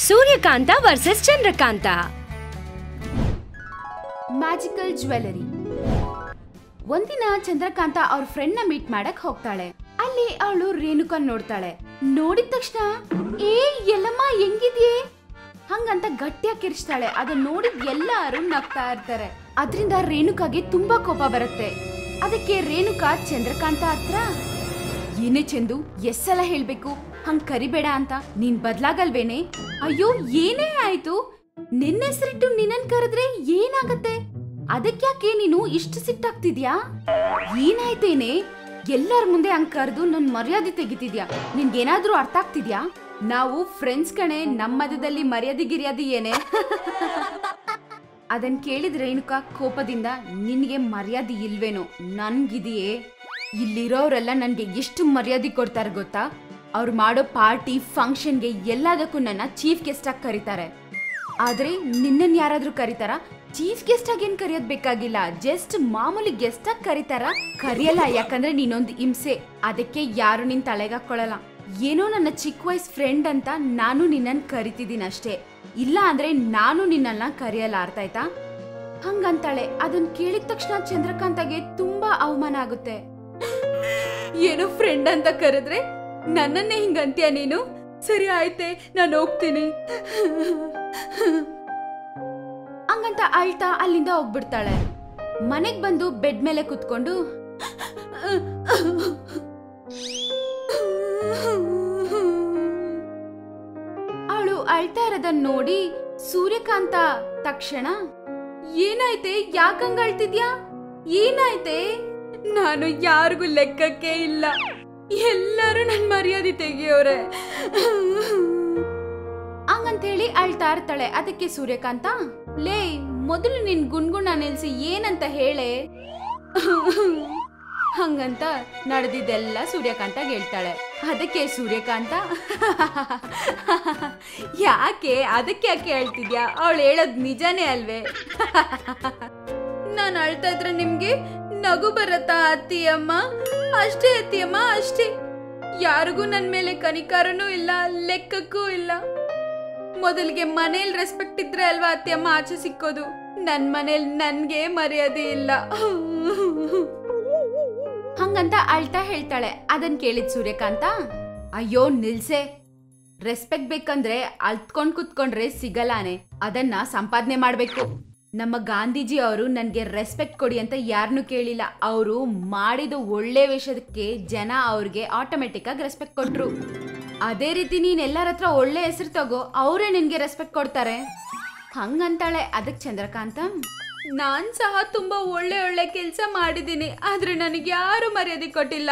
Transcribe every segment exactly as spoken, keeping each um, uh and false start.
Suryakanta versus Chandrakanta. Magical jewellery. ಒಂದಿನ ಚಂದ್ರಕಾಂತ ಅವ್ರ friend ನ ಮೀಟ್ ಮಾಡಕ್ ಹೋಗ್ತಾಳೆ. ಅಲ್ಲಿ ಅವಳು ರೇಣುಕಾ ನೋಡ್ತಾಳೆ. ನೋಡಿದ ತಕ್ಷಣ ಏ ಎಲ್ಲಮ್ಮ ಹೆಂಗಿದ್ಯೆ ಹಂಗಂತ ಗಟ್ಟಿಯಾಗಿ ಕಿರ್ಚ್ತಾಳೆ. ಅದನ್ನ ನೋಡಿದ್ ಎಲ್ಲಾರು ನಗ್ತಾ ಇರ್ತಾರೆ. ಅದ್ರಿಂದ ರೇಣುಕಾಗೆ ತುಂಬಾ ಕೋಪ ಬರುತ್ತೆ. ಅದಕ್ಕೆ ರೇಣುಕಾ ಚಂದ್ರಕಾಂತ ಹತ್ರ, ಏನೇ ಚಂದು ಎಸ್ಸಲ ಹೇಳ್ಬೇಕು ಹಂಗ್ ಕರಿಬೇಡ ಅಂತ, ನೀನ್ ಬದ್ಲಾಗಲ್ವೇನೆ? ಅಯ್ಯೋ ಏನೇ ಆಯ್ತು, ನಿನ್ನ ಹೆಸರಿಟ್ಟು ನಿನ್ನನ್ ಕರೆದ್ರೆ ಏನಾಗತ್ತೆ? ಅದಕ್ಯಾಕೆ ನೀನು ಇಷ್ಟು ಸಿಟ್ಟಾಗ್ತಿದ್ಯಾ? ಏನಾಯ್ತೇನೆ? ಎಲ್ಲರ ಮುಂದೆ ಹಂಗ್ ಕರೆದು ನನ್ ಮರ್ಯಾದೆ ತೆಗಿತಿದ್ಯಾ? ನಿನ್ಗೇನಾದ್ರೂ ಅರ್ಥ ಆಗ್ತಿದ್ಯಾ? ನಾವು ಫ್ರೆಂಡ್ಸ್ ಕಣೆ, ನಮ್ಮ ಮಧ್ಯದಲ್ಲಿ ಮರ್ಯಾದೆ ಗಿರ್ಯಾದಿ ಏನೇ? ಅದನ್ ಕೇಳಿದ ರೇಣುಕಾ ಕೋಪದಿಂದ, ನಿನ್ಗೆ ಮರ್ಯಾದೆ ಇಲ್ವೇನೋ? ನನ್ಗಿದೆಯೇ? ಇಲ್ಲಿರೋರೆಲ್ಲ ನನ್ಗೆ ಎಷ್ಟು ಮರ್ಯಾದೆ ಕೊಡ್ತಾರೆ ಗೊತ್ತಾ? ಅವ್ರು ಮಾಡೋ ಪಾರ್ಟಿ ಫಂಕ್ಷನ್ಗೆ ಎಲ್ಲದಕ್ಕೂ ನನ್ನ ಚೀಫ್ ಗೆಸ್ಟ್ ಆಗಿ ಕರೀತಾರೆ. ಆದ್ರೆ ನಿನ್ನನ್ ಯಾರಾದ್ರೂ ಕರೀತಾರ? ಚೀಫ್ ಗೆಸ್ಟ್ ಆಗಿ ಏನ್ ಕರೆಯೋದ್ ಬೇಕಾಗಿಲ್ಲ, ಜಸ್ಟ್ ಮಾಮೂಲಿ ಗೆಸ್ಟ್ ಆಗಿ ಕರೀತಾರ? ಕರಿಯಲ್ಲ, ಯಾಕಂದ್ರೆ ನೀನೊಂದು ಹಿಂಸೆ. ಅದಕ್ಕೆ ಯಾರು ನಿನ್ ತಲೆಗಾಕೊಳ್ಳಲ್ಲ. ಏನೋ ನನ್ನ ಚಿಕ್ಕ ವಯಸ್ಸು ಫ್ರೆಂಡ್ ಅಂತ ನಾನು ನಿನ್ನನ್ ಕರಿತಿದ್ದೀನಿ ಅಷ್ಟೇ, ಇಲ್ಲ ಅಂದ್ರೆ ನಾನು ನಿನ್ನನ್ನ ಕರೆಯಲ್ಲ, ಅರ್ಥ ಆಯ್ತಾ? ಹಂಗಂತಾಳೆ. ಅದನ್ ಕೇಳಿದ ತಕ್ಷಣ ಚಂದ್ರಕಾಂತಗೆ ತುಂಬಾ ಅವಮಾನ ಆಗುತ್ತೆ. ಏನೋ ಫ್ರೆಂಡ್ ಅಂತ ಕರೆದ್ರೆ ನನ್ನನ್ನೇ ಹಿಂಗಂತೀಯ ನೀನು? ಸರಿ ಆಯ್ತೆ, ನಾನು ಹೋಗ್ತೀನಿ ಹಂಗಂತ ಅಳ್ತಾ ಅಲ್ಲಿಂದ ಹೋಗ್ಬಿಡ್ತಾಳೆ. ಮನೆಗ್ ಬಂದು ಬೆಡ್ ಮೇಲೆ ಕುತ್ಕೊಂಡು ಅವಳು ಅಳ್ತಾ ಇರೋದನ್ನ ನೋಡಿ ಸೂರ್ಯಕಾಂತ ತಕ್ಷಣ, ಏನಾಯ್ತೆ? ಯಾಕಂಗ ಅಳ್ತಿದ್ಯಾ? ಏನಾಯ್ತೆ? ನಾನು ಯಾರಿಗೂ ಲೆಕ್ಕಕ್ಕೆ ಇಲ್ಲ, ಎಲ್ಲರೂ ನನ್ ಮರ್ಯಾದೆ ತೆಗಿಯೋರೆ ಹಂಗಂತೇಳಿ ಅಳ್ತಾ ಇರ್ತಾಳೆ. ಅದಕ್ಕೆ ಸೂರ್ಯಕಾಂತ, ಲೇ ಮೊದಲು ನಿನ್ ಗುಣ್ಗುಣ ನಿಲ್ಸಿ ಏನಂತ ಹೇಳೆ ಹಂಗಂತ ನಡೆದಿದ್ದೆಲ್ಲ ಸೂರ್ಯಕಾಂತ ಹೇಳ್ತಾಳೆ. ಅದಕ್ಕೆ ಸೂರ್ಯಕಾಂತ, ಯಾಕೆ ಅದಕ್ಕೆ ಯಾಕೆ ಹೇಳ್ತಿದ್ಯಾ? ಅವಳು ಹೇಳೋದ್ ನಿಜಾನೇ ಅಲ್ವೇ? ನಾನು ಅಳ್ತಾ ಇದ್ರೆ ನಿಮ್ಗೆ ನಗು ಬರತ್ತಾ ಅತ್ತಿಯಮ್ಮ? ಅಷ್ಟೇ ಅತ್ತಿಯಮ್ಮ, ಅಷ್ಟೇ. ಯಾರಿಗೂ ನನ್ ಮೇಲೆ ಕನಿಕಾರನೂ ಇಲ್ಲ, ಲೆಕ್ಕಕ್ಕೂ ಇಲ್ಲ. ಮೊದಲಿಗೆ ಮನೇಲಿ ರೆಸ್ಪೆಕ್ಟ್ ಇದ್ರೆ ಅಲ್ವಾ ಅತ್ತಿಯಮ್ಮ ಆಚೆ ಸಿಕ್ಕೋದು? ನನ್ ಮನೇಲಿ ನನ್ಗೆ ಮರ್ಯಾದೆ ಇಲ್ಲ ಹಂಗಂತ ಅಳ್ತಾ ಹೇಳ್ತಾಳೆ. ಅದನ್ ಕೇಳಿದ್ ಸೂರ್ಯಕಾಂತ, ಅಯ್ಯೋ ನಿಲ್ಸೆ, ರೆಸ್ಪೆಕ್ಟ್ ಬೇಕಂದ್ರೆ ಅಳ್ತ್ಕೊಂಡ್ ಕುತ್ಕೊಂಡ್ರೆ ಸಿಗಲಾನೆ, ಅದನ್ನ ಸಂಪಾದನೆ ಮಾಡ್ಬೇಕು. ನಮ್ಮ ಗಾಂಧೀಜಿ ಅವರು ನನ್ಗೆ ರೆಸ್ಪೆಕ್ಟ್ ಕೊಡಿ ಅಂತ ಯಾರನ್ನೂ ಕೇಳಿಲ್ಲ. ಅವರು ಮಾಡಿದ ಒಳ್ಳೆ ವಿಷಯಕ್ಕೆ ಜನ ಅವ್ರಿಗೆ ಆಟೋಮೆಟಿಕ್ ಆಗಿ ರೆಸ್ಪೆಕ್ಟ್ ಕೊಟ್ರು. ಅದೇ ರೀತಿ ನೀನ್ ಎಲ್ಲರ ಹತ್ರ ಒಳ್ಳೆ ಹೆಸರು ತಗೋ, ಅವರೇ ನಿನ್ಗೆ ರೆಸ್ಪೆಕ್ಟ್ ಕೊಡ್ತಾರೆ ಹಂಗಂತಾಳೆ. ಅದಕ್ಕೆ ಚಂದ್ರಕಾಂತ, ನಾನ್ ಸಹ ತುಂಬಾ ಒಳ್ಳೆ ಒಳ್ಳೆ ಕೆಲ್ಸ ಮಾಡಿದೀನಿ, ಆದ್ರೆ ನನಗೆ ಯಾರು ಮರ್ಯಾದೆ ಕೊಟ್ಟಿಲ್ಲ.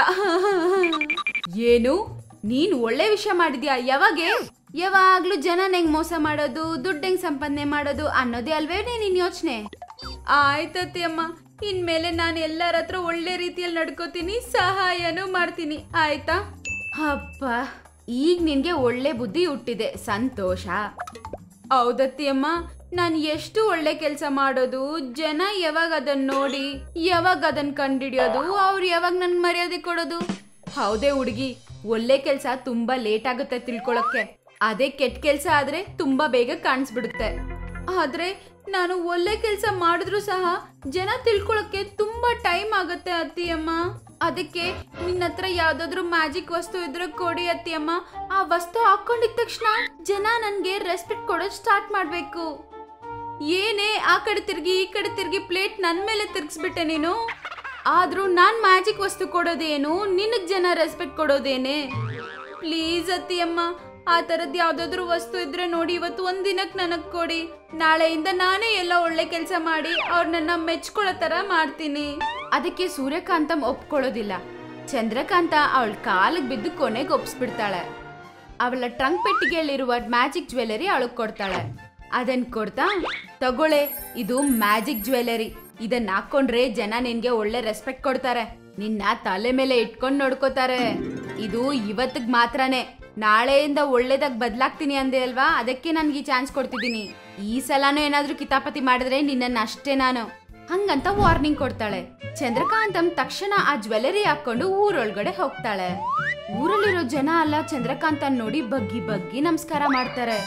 ಏನು? ನೀನ್ ಒಳ್ಳೆ ವಿಷಯ ಮಾಡಿದ್ಯಾ? ಯಾವಾಗೆ? ಯಾವಾಗ್ಲೂ ಜನ ಹೆಂಗ್ ಮೋಸ ಮಾಡೋದು, ದುಡ್ಡು ಹೆಂಗ್ ಸಂಪಾದನೆ ಮಾಡೋದು ಅನ್ನೋದೇ ಅಲ್ವೇ ನಿನ್ ಯೋಚನೆ? ಆಯ್ತತಿ ಅಮ್ಮ, ಇನ್ಮೇಲೆ ನಾನು ಎಲ್ಲರ ಹತ್ರ ಒಳ್ಳೆ ರೀತಿಯಲ್ಲಿ ನಡ್ಕೋತೀನಿ, ಸಹಾಯನೂ ಮಾಡ್ತೀನಿ, ಆಯ್ತಾ? ಅಪ್ಪ, ಈಗ ನಿನ್ಗೆ ಒಳ್ಳೆ ಬುದ್ಧಿ ಹುಟ್ಟಿದೆ, ಸಂತೋಷ. ಹೌದತ್ತಿ ಅಮ್ಮ, ನಾನು ಎಷ್ಟು ಒಳ್ಳೆ ಕೆಲಸ ಮಾಡೋದು, ಜನ ಯಾವಾಗ ಅದನ್ನ ನೋಡಿ ಯಾವಾಗ ಅದನ್ನ ಕಂಡಿಡಿಯೋದು, ಅವ್ರು ಯಾವಾಗ ನನ್ ಮರ್ಯಾದೆ ಕೊಡೋದು? ಹೌದೇ ಹುಡುಗಿ, ಒಳ್ಳೆ ಕೆಲ್ಸ ತುಂಬಾ ಲೇಟ್ ಆಗುತ್ತೆ ತಿಳ್ಕೊಳಕ್ಕೆ, ಅದೇ ಕೆಟ್ಟ ಕೆಲ್ಸ ಆದ್ರೆ ತುಂಬಾ ಬೇಗ ಕಾಣಿಸ್ಬಿಡುತ್ತೆ. ಆದ್ರೆ ನಾನು ಒಳ್ಳೆ ಕೆಲ್ಸ ಮಾಡಿದ್ರು ಸಹ ಜನ ತಿಳ್ಕೊಳಕ್ಕೆ ತುಂಬಾ ಟೈಮ್ ಆಗುತ್ತೆ ಅತ್ತಿಯಮ್ಮ. ಅದಕ್ಕೆ ನಿನ್ನ ಹತ್ರ ಯಾವ್ದಾದ್ರು ಮ್ಯಾಜಿಕ್ ವಸ್ತು ಇದ್ರೆ ಕೊಡಿ ಅತ್ತಿಯಮ್ಮ. ಆ ವಸ್ತು ಹಾಕೊಂಡಿದ ತಕ್ಷಣ ಜನ ನನ್ಗೆ ರೆಸ್ಪೆಕ್ಟ್ ಕೊಡೋದ್ ಸ್ಟಾರ್ಟ್ ಮಾಡ್ಬೇಕು. ಏನೇ ಆ ಕಡೆ ತಿರ್ಗಿ ಈ ಕಡೆ ತಿರ್ಗಿ ಪ್ಲೇಟ್ ನನ್ ಮೇಲೆ ತಿರ್ಗಿಸ್ಬಿಟ್ಟೆ ನೀನು? ಆದ್ರೂ ನಾನ್ ಮ್ಯಾಜಿಕ್ ವಸ್ತು ಕೊಡೋದೇನು, ನಿನಗ್ ಜನ ರೆಸ್ಪೆಕ್ಟ್ ಕೊಡೋದೇನೆ? ಪ್ಲೀಸ್ ಅತ್ತಿಯಮ್ಮ, ಆ ತರದ್ ಯಾವ್ದಾದ್ರು ವಸ್ತು ಇದ್ರೆ ನೋಡಿ ಇವತ್ತು ಒಂದ್ ದಿನಕ್ ನನಗ್ ಕೊಡಿ. ನಾಳೆಯಿಂದ ನಾನೇ ಎಲ್ಲ ಒಳ್ಳೆ ಕೆಲ್ಸ ಮಾಡಿ ಅವ್ರ ನನ್ನ ಮೆಚ್ಕೊಳ್ಳೋ ತರ ಮಾಡ್ತೀನಿ. ಅದಕ್ಕೆ ಸೂರ್ಯಕಾಂತ ಒಪ್ಕೊಳ್ಳೋದಿಲ್ಲ. ಚಂದ್ರಕಾಂತ ಅವಳ ಕಾಲಿಗೆ ಬಿದ್ದು ಕೊನೆಗೆ ಒಪ್ಸ್ಬಿಡ್ತಾಳೆ. ಅವಳ ಟ್ರಂಕ್ ಪೆಟ್ಟಿಗೆಯಲ್ಲಿರುವ ಮ್ಯಾಜಿಕ್ ಜ್ಯುವೆಲರಿ ಅವಳಗ್ ಕೊಡ್ತಾಳೆ. ಅದನ್ ಕೊಡ್ತಾ, ತಗೊಳ್ಳೆ, ಇದು ಮ್ಯಾಜಿಕ್ ಜ್ಯುವೆಲರಿ, ಇದನ್ನ ಹಾಕೊಂಡ್ರೆ ಜನ ನಿನ್ಗೆ ಒಳ್ಳೆ ರೆಸ್ಪೆಕ್ಟ್ ಕೊಡ್ತಾರೆ, ನಿನ್ನ ತಲೆ ಮೇಲೆ ಇಟ್ಕೊಂಡ್ ನೋಡ್ಕೋತಾರೆ. ಇದು ಇವತ್ತಿಗೆ ಮಾತ್ರನೇ, ನಾಳೆಯಿಂದ ಒಳ್ಳೇದಾಗ ಬದ್ಲಾಗ್ತೀನಿ ಅಂದೆ ಅಲ್ವಾ, ಅದಕ್ಕೆ ನನ್ಗೆ ಈ ಚಾನ್ಸ್ ಕೊಡ್ತಿದ್ದೀನಿ. ಈ ಸಲನೂ ಏನಾದ್ರೂ ಕಿತಾಪತಿ ಮಾಡಿದ್ರೆ ನಿನ್ನನ್ನ ಅಷ್ಟೇ ನಾನು ಹಂಗಂತ ವಾರ್ನಿಂಗ್ ಕೊಡ್ತಾಳೆ. ಚಂದ್ರಕಾಂತಂ ತಕ್ಷಣ ಆ ಜ್ಯುವೆಲರಿ ಹಾಕೊಂಡು ಊರೊಳಗಡೆ ಹೋಗ್ತಾಳೆ. ಊರಲ್ಲಿರೋ ಜನ ಎಲ್ಲ ಚಂದ್ರಕಾಂತನ್ ನೋಡಿ ಬಗ್ಗಿ ಬಗ್ಗಿ ನಮಸ್ಕಾರ ಮಾಡ್ತಾರೆ.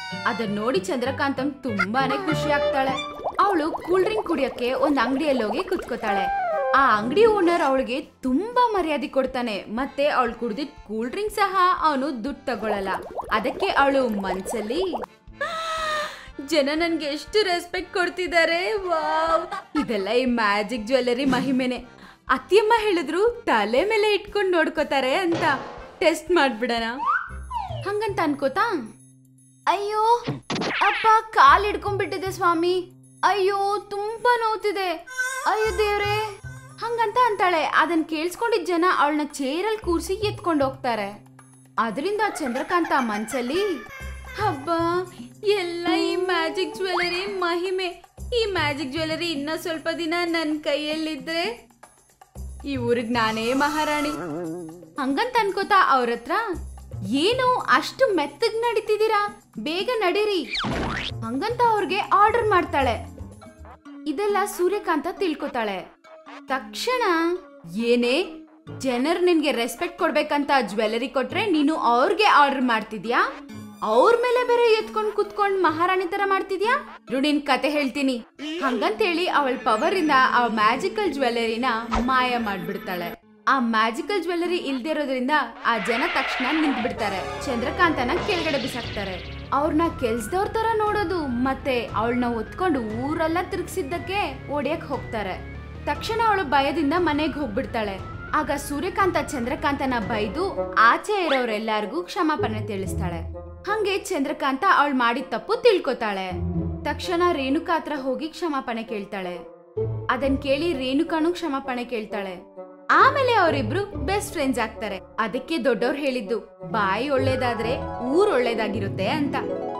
ಅದನ್ನ ನೋಡಿ ಚಂದ್ರಕಾಂತಂ ತುಂಬಾನೇ ಖುಷಿ ಆಗ್ತಾಳೆ. ಅವಳು ಕೂಲ್ ಡ್ರಿಂಕ್ ಕುಡಿಯಕ್ಕೆ ಒಂದ್ ಅಂಗಡಿಯಲ್ಲಿ ಹೋಗಿ ಕುತ್ಕೋತಾಳೆ. ಆ ಅಂಗಡಿ ಓನರ್ ಅವಳಿಗೆ ತುಂಬಾ ಮರ್ಯಾದೆ ಕೊಡ್ತಾನೆ. ಮತ್ತೆ ಅವಳು ಕುಡ್ದಿದ್ ಕೂಲ್ ಡ್ರಿಂಕ್ ಸಹ ಅವನು ದುಡ್ಡು ತಗೊಳಲ್ಲ. ಅದಕ್ಕೆ ಅವಳು ಮನ್ಸಲ್ಲಿ, ಜನ ನನ್ಗೆ ಎಷ್ಟು ರೆಸ್ಪೆಕ್ಟ್ ಕೊಡ್ತಿದ್ದಾರೆ, ವಾವ್, ಇದೆಲ್ಲ ಈ ಮ್ಯಾಜಿಕ್ ಜ್ಯುವೆಲ್ಲರಿ ಮಹಿಮೆನೆ. ಅತ್ತಿಯಮ್ಮ ಹೇಳಿದ್ರು ತಲೆ ಮೇಲೆ ಇಟ್ಕೊಂಡು ನೋಡ್ಕೋತಾರೆ ಅಂತ, ಟೆಸ್ಟ್ ಮಾಡ್ಬಿಡಣ ಹಂಗಂತ ಅನ್ಕೋತಾ, ಅಯ್ಯೋ ಅಪ್ಪ ಕಾಲ್ ಹಿಡ್ಕೊಂಡ್ಬಿಟ್ಟಿದೆ ಸ್ವಾಮಿ, ಅಯ್ಯೋ ತುಂಬಾ ನೋವ್ತಿದೆ, ಅಯ್ಯೋ ದೇವ್ರೆ ಹಂಗಂತ ಅಂತಾಳೆ. ಅದನ್ನ ಕೇಳಿಸ್ಕೊಂಡಿದ್ದ ಜನ ಅವಳನ್ನ ಚೇರಲ್ಲಿ ಕೂರಿಸಿ ಎತ್ಕೊಂಡು ಹೋಗ್ತಾರೆ. ಅದರಿಂದ ಚಂದ್ರಕಾಂತ ಮನ್ಸಲ್ಲಿ, ಹಬ್ಬ ಎಲ್ಲ ಈ ಮ್ಯಾಜಿಕ್ ಜ್ಯುವೆಲ್ಲರಿ ಮಹಿಮೆ, ಈ ಮ್ಯಾಜಿಕ್ ಜ್ಯುವೆಲ್ಲರಿ ಇನ್ನ ಸ್ವಲ್ಪ ದಿನ ನನ್ನ ಕೈಯಲ್ಲಿದ್ರೆ ಈ ಊರಿಗೆ ನಾನೇ ಮಹಾರಾಣಿ ಹಂಗಂತ ಅನ್ಕೋತಾ ಅವ್ರ ಹತ್ರ, ಏನು ಅಷ್ಟು ಮೆತ್ತಗ್ ನಡೀತಿದ್ದೀರಾ, ಬೇಗ ನಡೀರಿ ಹಂಗಂತ ಅವ್ರಿಗೆ ಆರ್ಡರ್ ಮಾಡ್ತಾಳೆ. ಇದೆಲ್ಲ ಸೂರ್ಯಕಾಂತ ತಿಳ್ಕೊತಾಳೆ. ತಕ್ಷಣ, ಏನೇ ಜನರು ನಿನ್ಗೆ ರೆಸ್ಪೆಕ್ಟ್ ಕೊಡ್ಬೇಕಂತ ಜ್ಯುವೆಲ್ಲರಿ ಕೊಟ್ರೆ ನೀನು ಅವ್ರಿಗೆ ಆರ್ಡರ್ ಮಾಡ್ತಿದ್ಯಾ, ಅವ್ರ ಮೇಲೆ ಬೇರೆ ಎತ್ಕೊಂಡ್ ಕುತ್ಕೊಂಡ್ ಮಹಾರಾಣಿ ತರ ಮಾಡ್ತಿದ್ಯಾ, ನಿನ್ ಕತೆ ಹೇಳ್ತೀನಿ ಹಂಗಂತೇಳಿ ಅವಳ ಪವರ್ ಇಂದ ಆ ಮ್ಯಾಜಿಕಲ್ ಜ್ಯುವೆಲ್ಲರಿನ ಮಾಯ ಮಾಡ್ಬಿಡ್ತಾಳೆ. ಆ ಮ್ಯಾಜಿಕಲ್ ಜ್ಯುವೆಲ್ಲರಿ ಇಲ್ದೇ ಇರೋದ್ರಿಂದ ಆ ಜನ ತಕ್ಷಣ ನಿಂತ್ ಬಿಡ್ತಾರೆ. ಚಂದ್ರಕಾಂತನ ಕೆಳಗಡೆ ಬಿಸಾಕ್ತಾರೆ. ಅವ್ರನ್ನ ಕೆಲ್ಸದವ್ರ ತರ ನೋಡೋದು ಮತ್ತೆ ಅವಳನ್ನ ಒತ್ಕೊಂಡು ಊರೆಲ್ಲ ತಿರ್ಗಿಸಿದ್ದಕ್ಕೆ ಓಡಿಯಕ್ ಹೋಗ್ತಾರೆ. ತಕ್ಷಣ ಅವಳು ಭಯದಿಂದ ಮನೆಗೆ ಹೋಗ್ಬಿಡ್ತಾಳೆ. ಆಗ ಸೂರ್ಯಕಾಂತ ಚಂದ್ರಕಾಂತನ ಬೈದು ಆಚೆ ಇರೋರೆಲ್ಲಾರ್ಗೂ ಕ್ಷಮಾಪಣೆ ತಿಳಿಸ್ತಾಳೆ. ಹಂಗೆ ಚಂದ್ರಕಾಂತ ಅವಳು ಮಾಡಿದ ತಪ್ಪು ತಿಳ್ಕೊತಾಳೆ. ತಕ್ಷಣ ರೇಣುಕಾ ಹತ್ರ ಹೋಗಿ ಕ್ಷಮಾಪಣೆ ಕೇಳ್ತಾಳೆ. ಅದನ್ ಕೇಳಿ ರೇಣುಕಾನು ಕ್ಷಮಾಪಣೆ ಕೇಳ್ತಾಳೆ. ಆಮೇಲೆ ಅವರಿಬ್ರು ಬೆಸ್ಟ್ ಫ್ರೆಂಡ್ಸ್ ಆಗ್ತಾರೆ. ಅದಕ್ಕೆ ದೊಡ್ಡವ್ರು ಹೇಳಿದ್ದು, ಬಾಯಿ ಒಳ್ಳೇದಾದ್ರೆ ಊರ್ ಒಳ್ಳೇದಾಗಿರುತ್ತೆ ಅಂತ.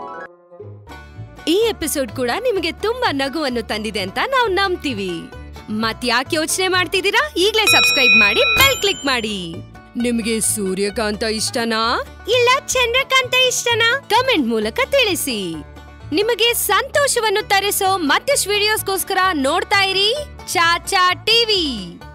ಈ ಎಪಿಸೋಡ್ ಕೂಡ ನಿಮಗೆ ತುಂಬಾ ನಗುವನ್ನು ತಂದಿದೆ ಅಂತ ನಾವು ನಂಬ್ತೀವಿ. ಮತ್ ಯಾಕೆ ಯೋಚನೆ ಮಾಡ್ತಿದ್ದೀರಾ, ಈಗ್ಲೇ ಸಬ್ಸ್ಕ್ರೈಬ್ ಮಾಡಿ ಬೆಲ್ ಕ್ಲಿಕ್ ಮಾಡಿ. ನಿಮಗೆ ಸೂರ್ಯಕಾಂತ ಇಷ್ಟನಾ ಇಲ್ಲ ಚಂದ್ರಕಾಂತ ಇಷ್ಟನಾ ಕಮೆಂಟ್ ಮೂಲಕ ತಿಳಿಸಿ. ನಿಮಗೆ ಸಂತೋಷವನ್ನು ತರಿಸೋ ಮತ್ತಷ್ಟು ವಿಡಿಯೋಸ್ಗೋಸ್ಕರ ನೋಡ್ತಾ ಇರಿ ಚಾಚಾ ಟಿವಿ.